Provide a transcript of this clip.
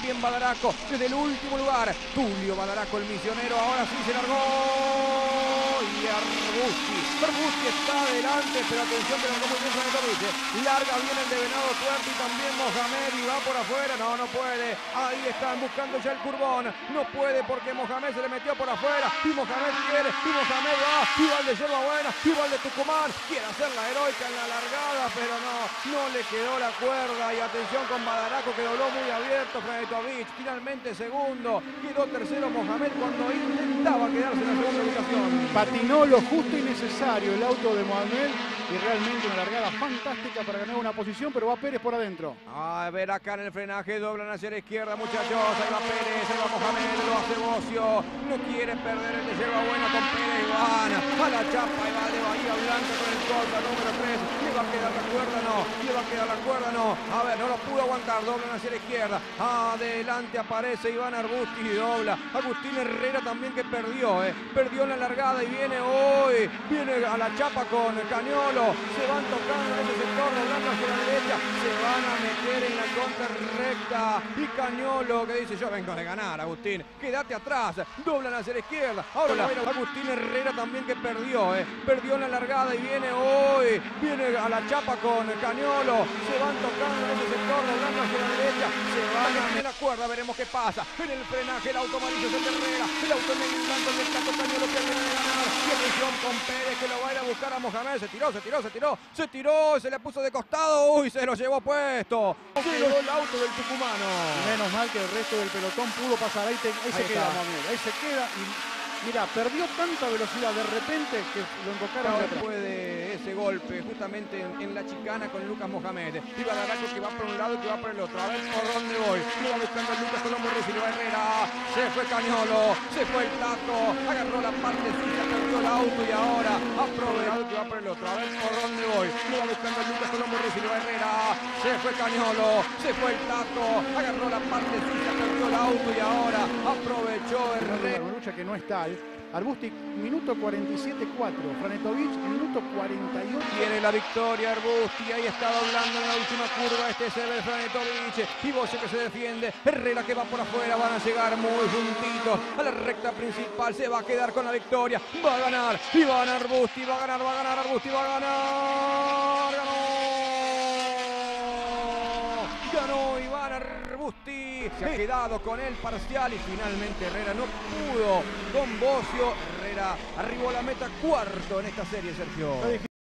también Badaraco desde el último lugar. Tulio Badaraco, el misionero, ahora sí se largó. Y Arbusti está adelante, pero atención que largó muy bien Franetovic. Larga bien el de Venado Tuerto y también Mohamed y va por afuera. No puede. Ahí están buscando ya el curbón. No puede porque Mohamed se le metió por afuera. Y Mohamed quiere. Y Mohamed va. Y va el de Yerba Buena. Y va el de Tucumán. Quiere hacer la heroica en la largada, pero no le quedó la cuerda. Y atención con Badaraco que dobló muy abierto. Franetovic finalmente segundo. Quedó tercero Mohamed cuando intentaba quedarse en la segunda ubicación. Patinó lo justo y necesario el auto de Mohamed y realmente una largada fantástica para ganar una posición, pero va Pérez por adentro. A ver acá en el frenaje, doblan hacia la izquierda, muchachos. Ahí va Pérez, ahí va Mohamed, lo hace Bocio. No quiere perder el de Yerba Buena con Pérez. Van a la chapa y va de Bahía Blanca con el Corsa número 3. ¿Le va a quedar la cuerda? No. ¿Le va a quedar la cuerda? No. A ver, no lo pudo aguantar. Doblan hacia la izquierda. Adelante aparece Iván Arbusti y dobla. Agustín Herrera también que perdió, perdió en la largada y viene hoy. Viene a la chapa con Cañolo. Se van tocando en ese sector, doblando hacia la derecha. Se van a meter en la contra recta. Y Cañolo que dice: yo vengo de ganar, Agustín. Quédate atrás. Doblan hacia la izquierda. Ahora Agustín Herrera también que perdió, perdió en la largada y viene hoy. Viene a la chapa con Cañolo. Se van tocando en ese sector, doblando hacia la derecha. Se van a meter la cuerda, veremos qué pasa. En el frenaje, el auto amarillo es el de Herrera. El auto negro y blanco el del Cato Cañolo que viene de ganar. Y atención con Pérez que lo va a ir a buscar a Mohamed. Se tiró, se le puso de costado. Uy, se lo llevó puesto. Se lo el auto del tucumano. Y menos mal que el resto del pelotón pudo pasar. Ahí se queda Mohamed. Ahí se queda y mira, perdió tanta velocidad de repente que lo encocaron después de ese golpe justamente en la chicana con Lucas Mohamed. Y Badaraco que va por un lado y que va por el otro. A ver por dónde voy. Lo va buscando Lucas Colombo Ruiz y le va Herrera. Se fue Cañolo, se fue el Tato, agarró la parte suya, perdió el auto y ahora aprovechado que va por el otro. A ver por dónde voy. Lo va buscando Lucas Colombo Ruiz y le va Herrera. Se fue Cañolo, se fue el Tato, agarró la parte suya, perdió el auto y ahora aprovechó Herrera. Una lucha que no está. Arbusti, minuto 47-4. Franetovic, minuto 48. Tiene la victoria Arbusti. Ahí está doblando en la última curva. Este es el Franetovic. Y Bocio que se defiende. Herrera que va por afuera. Van a llegar muy juntitos a la recta principal. Se va a quedar con la victoria. Va a ganar Iván Arbusti. Va a ganar Arbusti. Va a ganar. Ganó Iván Arbusti. Se ha quedado con el parcial y finalmente Herrera no pudo con Bocio. Herrera arribó a la meta cuarto en esta serie, Sergio.